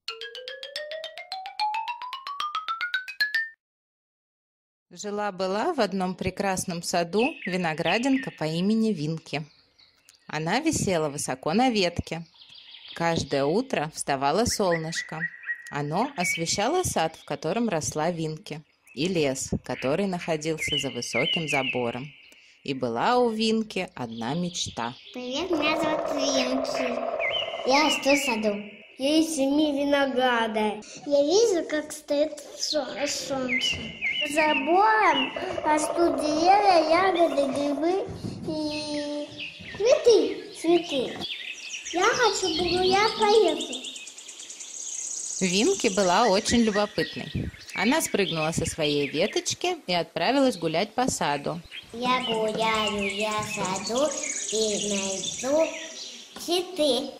Жила-была в одном прекрасном саду виноградинка по имени Винки. Она висела высоко на ветке. Каждое утро вставало солнышко. Оно освещало сад, в котором росла Винки, и лес, который находился за высоким забором. И была у Винки одна мечта. Привет, меня зовут Винки. Я расту в саду. Я из семьи винограда. Я вижу, как стоит солнце. За забором растут деревья, ягоды, грибы и цветы. Я хочу погулять по лесу. Винки была очень любопытной. Она спрыгнула со своей веточки и отправилась гулять по саду. Я гуляю, я в саду и найду цветы.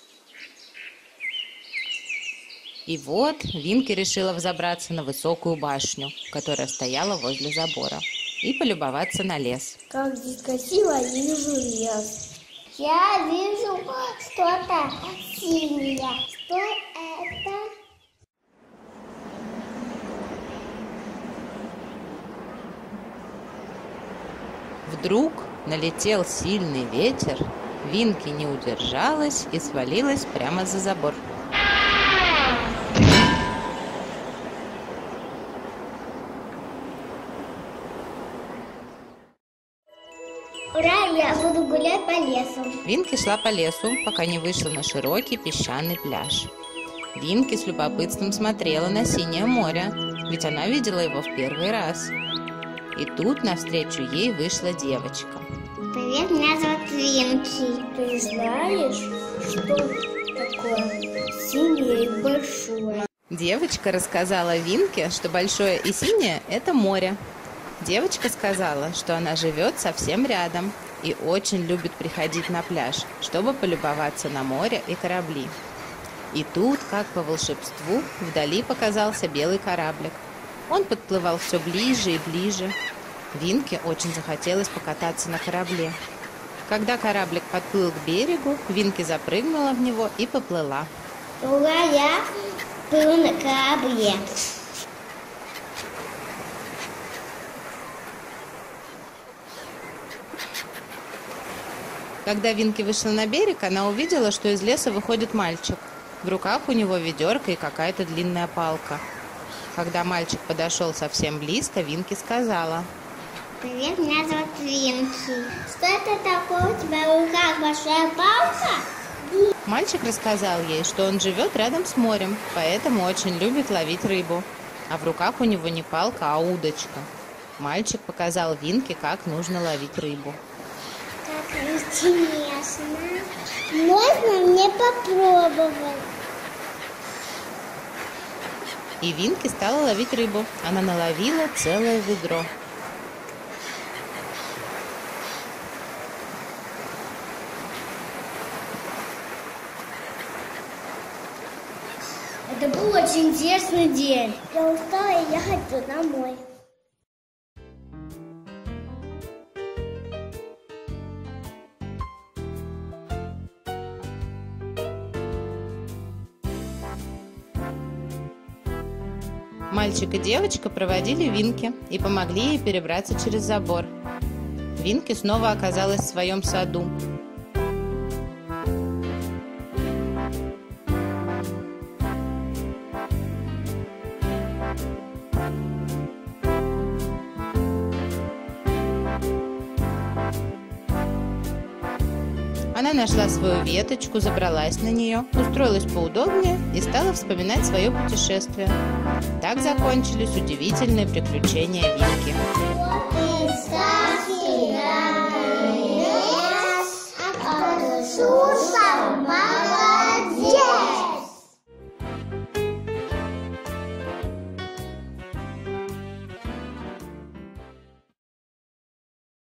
И вот Винки решила взобраться на высокую башню, которая стояла возле забора, и полюбоваться на лес. Как здесь красиво, я вижу лес. Я вижу что-то синее. Что это? Вдруг налетел сильный ветер, Винки не удержалась и свалилась прямо за забор. Ура, я буду гулять по лесу. Винки шла по лесу, пока не вышла на широкий песчаный пляж. Винки с любопытством смотрела на синее море, ведь она видела его в первый раз. И тут навстречу ей вышла девочка. Привет, меня зовут Винки. Ты знаешь, что такое синее и большое? Девочка рассказала Винке, что большое и синее – это море. Девочка сказала, что она живет совсем рядом и очень любит приходить на пляж, чтобы полюбоваться на море и корабли. И тут, как по волшебству, вдали показался белый кораблик. Он подплывал все ближе и ближе. Винке очень захотелось покататься на корабле. Когда кораблик подплыл к берегу, Винки запрыгнула в него и поплыла. Ура, я плыву на корабле. Когда Винки вышла на берег, она увидела, что из леса выходит мальчик. В руках у него ведерко и какая-то длинная палка. Когда мальчик подошел совсем близко, Винки сказала: Привет, меня зовут Винки. Что это такое? У тебя в руках большая палка? Мальчик рассказал ей, что он живет рядом с морем, поэтому очень любит ловить рыбу. А в руках у него не палка, а удочка. Мальчик показал Винки, как нужно ловить рыбу. Как интересно. Можно мне попробовать? И Винки стала ловить рыбу. Она наловила целое ведро. Это был очень интересный день. Я устала, и я хочу домой. Мальчик и девочка проводили Винки и помогли ей перебраться через забор. Винки снова оказалась в своем саду. Она нашла свою веточку, забралась на нее, устроилась поудобнее и стала вспоминать свое путешествие. Так закончились удивительные приключения Винки. Сказки, да, лес, а